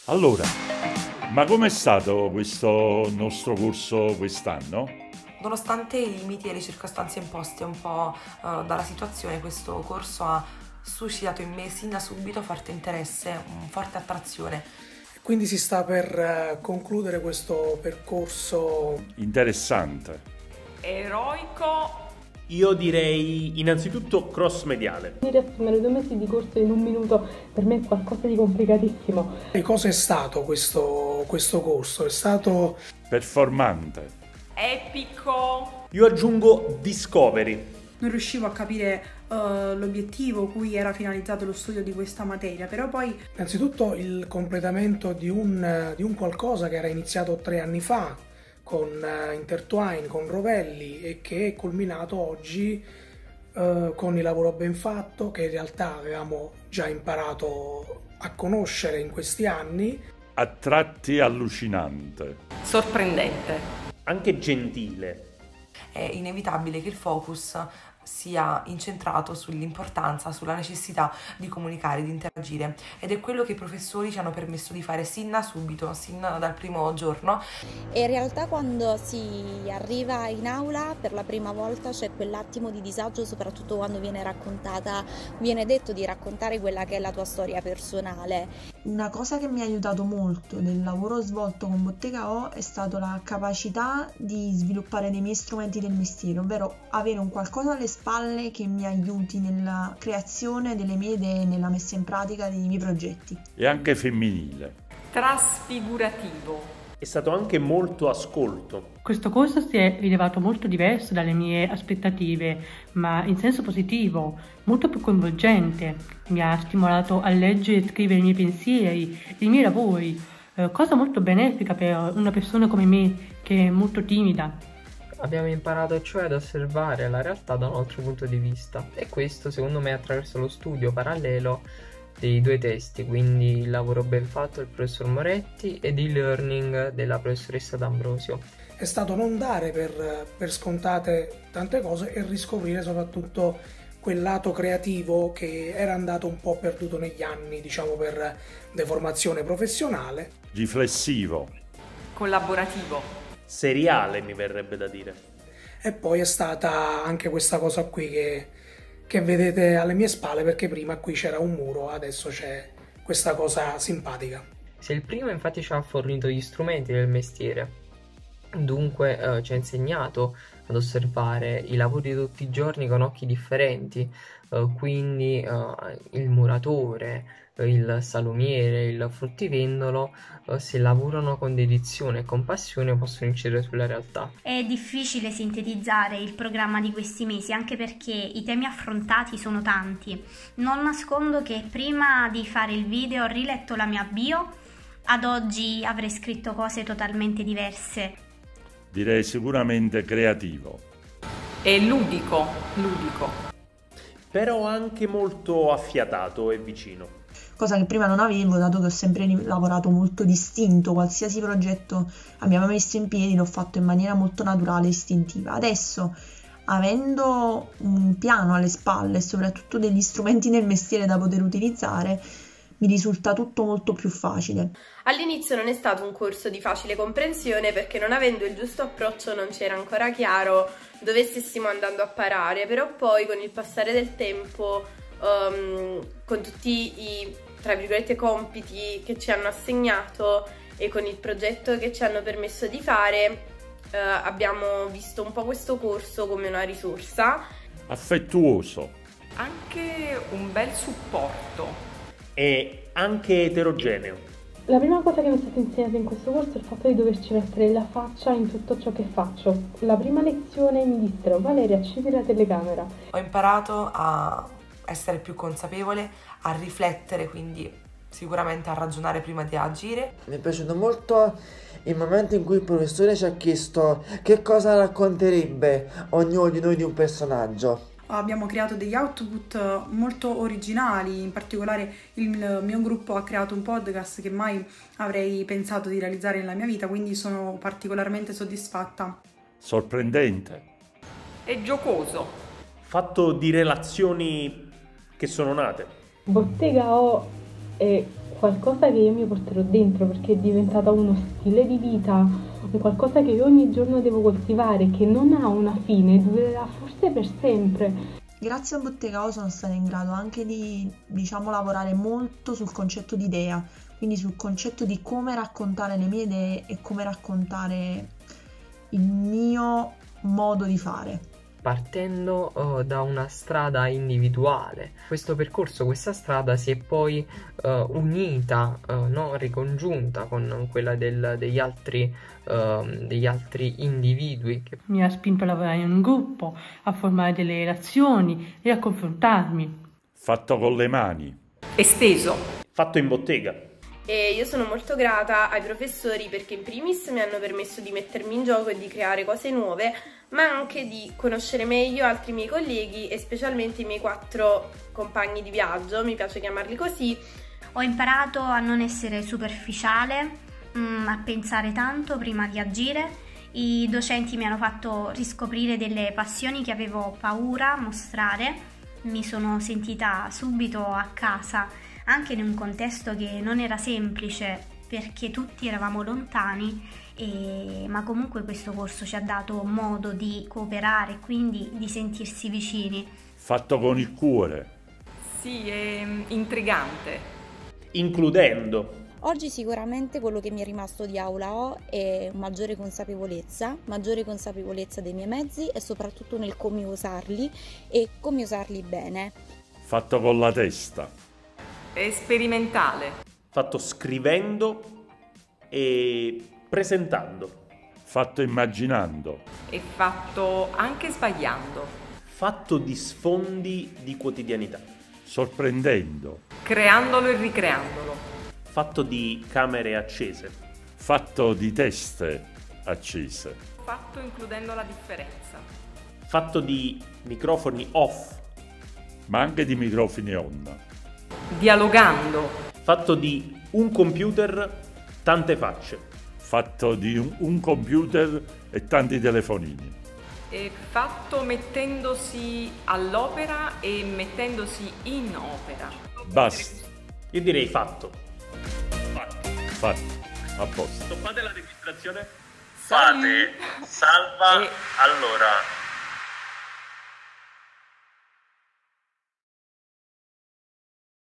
Allora, ma com'è stato questo nostro corso quest'anno? Nonostante i limiti e le circostanze imposte un po' dalla situazione, questo corso ha suscitato in me sin da subito forte interesse, forte attrazione. Quindi si sta per concludere questo percorso Interessante. Eroico. Io direi innanzitutto cross-mediale. Riassumere 2 mesi di corso in un minuto per me è qualcosa di complicatissimo. E cosa è stato questo corso? È stato Performante. Epico. Io aggiungo discovery. Non riuscivo a capire l'obiettivo cui era finalizzato lo studio di questa materia, però poi innanzitutto il completamento di un qualcosa che era iniziato 3 anni fa con Intertwine, con Rovelli e che è culminato oggi con il lavoro ben fatto che in realtà avevamo già imparato a conoscere in questi anni. A tratti allucinante. Sorprendente. Anche gentile. È inevitabile che il focus sia incentrato sull'importanza, sulla necessità di comunicare, di interagire, ed è quello che i professori ci hanno permesso di fare sin da subito, sin dal primo giorno. E in realtà quando si arriva in aula per la prima volta c'è quell'attimo di disagio, soprattutto quando viene detto di raccontare quella che è la tua storia personale. Una cosa che mi ha aiutato molto nel lavoro svolto con Bottega O è stata la capacità di sviluppare dei miei strumenti del mestiere, ovvero avere un qualcosa alle spalle che mi aiuti nella creazione delle mie idee e nella messa in pratica dei miei progetti. E anche femminile. Trasfigurativo. È stato anche molto ascolto. Questo corso si è rivelato molto diverso dalle mie aspettative, ma in senso positivo, molto più coinvolgente. Mi ha stimolato a leggere e scrivere i miei pensieri, i miei lavori, cosa molto benefica per una persona come me che è molto timida. Abbiamo imparato cioè ad osservare la realtà da un altro punto di vista, e questo secondo me attraverso lo studio parallelo dei 2 testi, quindi il lavoro ben fatto del professor Moretti ed il learning della professoressa D'Ambrosio. È stato non dare per scontate tante cose e riscoprire soprattutto quel lato creativo che era andato un po' perduto negli anni, diciamo per deformazione professionale. Riflessivo. Collaborativo. Seriale, mi verrebbe da dire. E poi è stata anche questa cosa qui che vedete alle mie spalle, perché prima qui c'era un muro, adesso c'è questa cosa simpatica. Se il primo infatti ci ha fornito gli strumenti del mestiere, dunque ci ha insegnato ad osservare i lavori di tutti i giorni con occhi differenti, quindi il muratore, il salumiere, il fruttivendolo, se lavorano con dedizione e con passione possono incidere sulla realtà. È difficile sintetizzare il programma di questi mesi, anche perché i temi affrontati sono tanti. Non nascondo che prima di fare il video ho riletto la mia bio, ad oggi avrei scritto cose totalmente diverse. Direi sicuramente creativo. E ludico. Però anche molto affiatato e vicino. Cosa che prima non avevo, dato che ho sempre lavorato molto distinto, qualsiasi progetto abbiamo messo in piedi l'ho fatto in maniera molto naturale e istintiva. Adesso, avendo un piano alle spalle e soprattutto degli strumenti nel mestiere da poter utilizzare, mi risulta tutto molto più facile. All'inizio non è stato un corso di facile comprensione perché non avendo il giusto approccio non c'era ancora chiaro dove stessimo andando a parare, però poi con il passare del tempo, con tutti i tra virgolette compiti che ci hanno assegnato e con il progetto che ci hanno permesso di fare, abbiamo visto un po' questo corso come una risorsa. Affettuoso. Anche un bel supporto. E anche eterogeneo. La prima cosa che mi è stata insegnata in questo corso è il fatto di doverci mettere la faccia in tutto ciò che faccio. La prima lezione mi dissero: Valeria, accendi la telecamera. Ho imparato a essere più consapevole, a riflettere, quindi sicuramente a ragionare prima di agire. Mi è piaciuto molto il momento in cui il professore ci ha chiesto che cosa racconterebbe ognuno di noi di un personaggio. Abbiamo creato degli output molto originali, in particolare il mio gruppo ha creato un podcast che mai avrei pensato di realizzare nella mia vita, quindi sono particolarmente soddisfatta. Sorprendente. E giocoso. Fatto di relazioni che sono nate. Bottega O è qualcosa che io mi porterò dentro, perché è diventata uno stile di vita, un qualcosa che io ogni giorno devo coltivare, che non ha una fine, durerà forse per sempre. Grazie a Bottegao sono stata in grado anche di, lavorare molto sul concetto di idea, quindi sul concetto di come raccontare le mie idee e come raccontare il mio modo di fare. Partendo da una strada individuale. Questo percorso, questa strada si è poi unita, ricongiunta con quella degli altri individui. Mi ha spinto a lavorare in un gruppo, a formare delle relazioni e a confrontarmi. Fatto con le mani. Esteso. Fatto in bottega. E io sono molto grata ai professori perché in primis mi hanno permesso di mettermi in gioco e di creare cose nuove, ma anche di conoscere meglio altri miei colleghi e specialmente i miei 4 compagni di viaggio, mi piace chiamarli così. Ho imparato a non essere superficiale, a pensare tanto prima di agire. I docenti mi hanno fatto riscoprire delle passioni che avevo paura a mostrare. Mi sono sentita subito a casa, anche in un contesto che non era semplice perché tutti eravamo lontani, ma comunque questo corso ci ha dato modo di cooperare e quindi di sentirsi vicini. Fatto con il cuore. Sì, è intrigante. Includendo. Oggi sicuramente quello che mi è rimasto di aula O è maggiore consapevolezza dei miei mezzi e soprattutto nel come usarli e come usarli bene. Fatto con la testa. È sperimentale. Fatto scrivendo e presentando. Fatto immaginando. È fatto anche sbagliando. Fatto di sfondi di quotidianità. Sorprendendo. Creandolo e ricreandolo. Fatto di camere accese. Fatto di teste accese. Fatto includendo la differenza. Fatto di microfoni off. Ma anche di microfoni on. Dialogando. Fatto di un computer, tante facce. Fatto di un computer e tanti telefonini. È fatto mettendosi all'opera e mettendosi in opera. Basta. Io direi fatto. Fatto. A posto. Fate la registrazione. Fate. Salva. E... Allora.